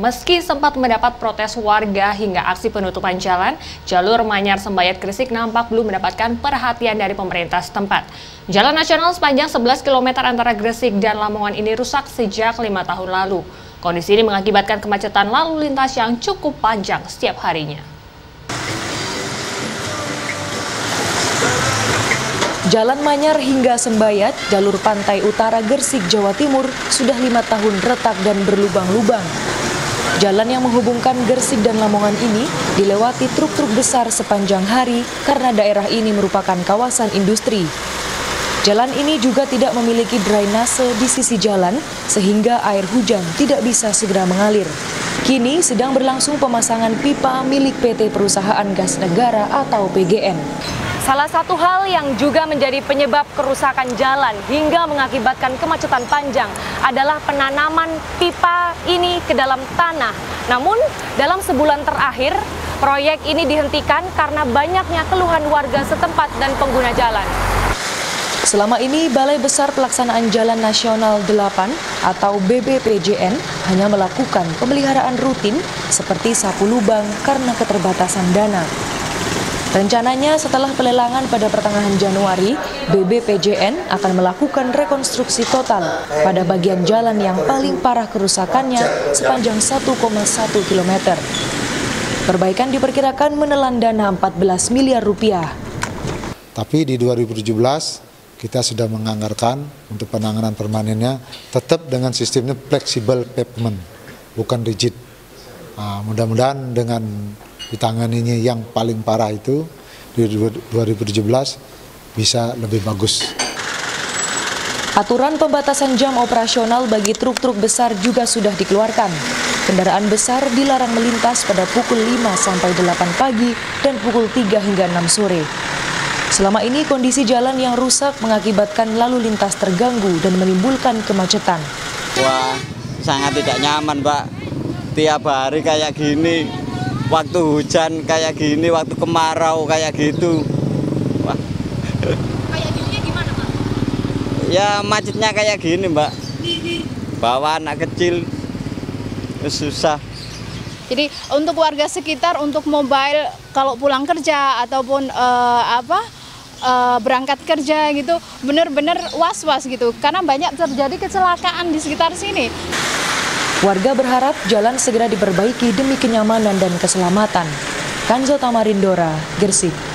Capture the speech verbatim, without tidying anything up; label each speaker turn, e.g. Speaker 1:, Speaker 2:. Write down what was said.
Speaker 1: Meski sempat mendapat protes warga hingga aksi penutupan jalan, jalur Manyar Sembayat Gresik nampak belum mendapatkan perhatian dari pemerintah setempat. Jalan nasional sepanjang sebelas kilometer antara Gresik dan Lamongan ini rusak sejak lima tahun lalu. Kondisi ini mengakibatkan kemacetan lalu lintas yang cukup panjang setiap harinya.
Speaker 2: Jalan Manyar hingga Sembayat, jalur pantai utara Gresik, Jawa Timur, sudah lima tahun retak dan berlubang-lubang. Jalan yang menghubungkan Gresik dan Lamongan ini dilewati truk-truk besar sepanjang hari karena daerah ini merupakan kawasan industri. Jalan ini juga tidak memiliki drainase di sisi jalan sehingga air hujan tidak bisa segera mengalir. Kini sedang berlangsung pemasangan pipa milik P T Perusahaan Gas Negara atau P G N. Salah satu hal yang juga menjadi penyebab kerusakan jalan hingga mengakibatkan kemacetan panjang adalah penanaman pipa ini ke dalam tanah. Namun, dalam sebulan terakhir, proyek ini dihentikan karena banyaknya keluhan warga setempat dan pengguna jalan. Selama ini, Balai Besar Pelaksanaan Jalan Nasional delapan atau B B P J N hanya melakukan pemeliharaan rutin seperti sapu lubang karena keterbatasan dana. Rencananya setelah pelelangan pada pertengahan Januari, B B P J N akan melakukan rekonstruksi total pada bagian jalan yang paling parah kerusakannya sepanjang satu koma satu kilometer. Perbaikan diperkirakan menelan dana empat belas miliar rupiah.
Speaker 3: Tapi di dua ribu tujuh belas kita sudah menganggarkan untuk penanganan permanennya tetap dengan sistemnya fleksibel pavement, bukan rigid. Nah, mudah-mudahan dengan ditanganinya yang paling parah itu di dua ribu tujuh belas bisa lebih bagus.
Speaker 2: Aturan pembatasan jam operasional bagi truk-truk besar juga sudah dikeluarkan. Kendaraan besar dilarang melintas pada pukul lima sampai delapan pagi dan pukul tiga hingga enam sore. Selama ini kondisi jalan yang rusak mengakibatkan lalu lintas terganggu dan menimbulkan kemacetan.
Speaker 4: Wah, sangat tidak nyaman, Pak. Tiap hari kayak gini. Waktu hujan kayak gini, waktu kemarau kayak gitu. Wah.
Speaker 5: Kayak gini gimana, Pak?
Speaker 4: Ya macetnya kayak gini, Mbak. Bawa anak kecil susah.
Speaker 5: Jadi untuk warga sekitar, untuk mobile kalau pulang kerja ataupun uh, apa uh, berangkat kerja gitu, benar-benar was-was gitu. Karena banyak terjadi kecelakaan di sekitar sini.
Speaker 2: Warga berharap jalan segera diperbaiki demi kenyamanan dan keselamatan. Kanzo Tamarindora, Gresik.